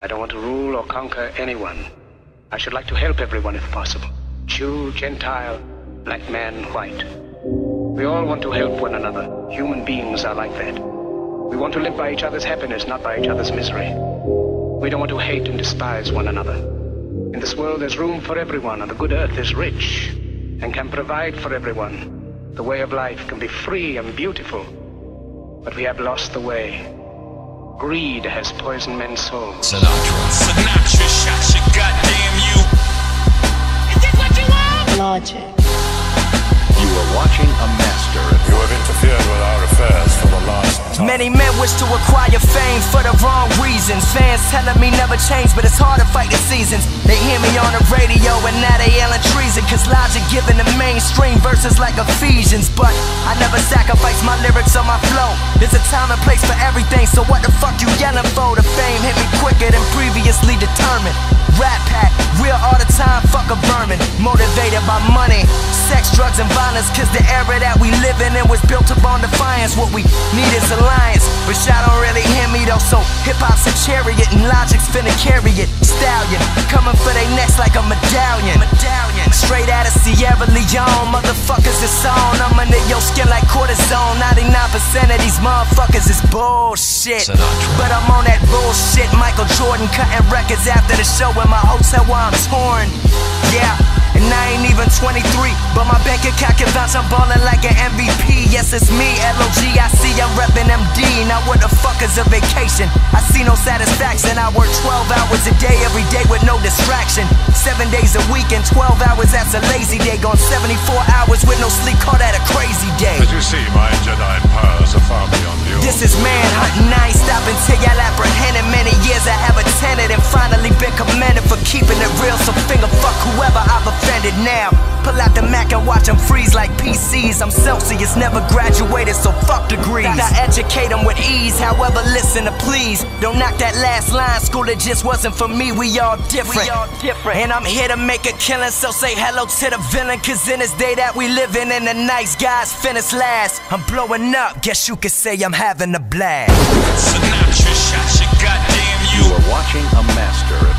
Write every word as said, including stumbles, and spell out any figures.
I don't want to rule or conquer anyone. I should like to help everyone if possible. Jew, Gentile, black man, white. We all want to help one another. Human beings are like that. We want to live by each other's happiness, not by each other's misery. We don't want to hate and despise one another. In this world there's room for everyone, and the good earth is rich and can provide for everyone. The way of life can be free and beautiful, but we have lost the way. Greed has poisoned men's souls. Sinatra. Sinatra shot you, goddamn you. Is this what you want? Logic. You are watching a master. You have interfered with our affairs for the last time. Many men wish to acquire fame for the wrong reasons. Fans telling me never change, but it's hard to fight the seasons. They hear me on the radio and now they yelling treason, cause Logic giving the mainstream verses like Ephesians. But I never sacrifice my lyrics or my flow. There's a time and place for everything, so what the fuck you yelling for? The fame hit me quicker than previously determined. Rap pack, real all the time, fuck a vermin. Motivated by money, sex, drugs, and violence, cause the era that we live in, it was built upon defiance. What we need is alliance, but y'all don't really hear me though. So hip-hop's a chariot and Logic's finna carry it. Stallion, coming for they necks like a medallion. Medallion, straight out of Sierra Leone, motherfuckers is on. I'm under your skin like cortisone. ninety-nine percent of these motherfuckers is bullshit, Sinatra. But I'm on that bullshit. Michael Jordan cutting records after the show in my hotel while I'm torn. Yeah, and I ain't even twenty-three, but my bank account can vouch I'm ballin' like an M V P. Yes, it's me, L O G I C, I'm reppin' M D. Now what the fuck is a vacation? I see no satisfaction. I work twelve hours a day, every day with no distraction. Seven days a week and twelve hours, that's a lazy day. Gone seventy-four hours with no sleep, call that a crazy day. As you see, my Jedi powers are far beyond you. This is manhunting, I ain't stopping till y'all apprehended. Many years I have attended and finally been commended for keeping it real. So finger fuck whoever I've offended now. Pull out the Mac and watch them freeze like P Cs. I'm Celsius, never graduated, so fuck degrees. I educate them with ease, however listen to please. Don't knock that last line, school it just wasn't for me. We all different, we all different. And I'm here to make a killing, so say hello to the villain. Cause in this day that we live in, and the nice guys finish last. I'm blowing up, guess you could say I'm having a blast. Sinatra shot you, goddamn you. You are watching a master.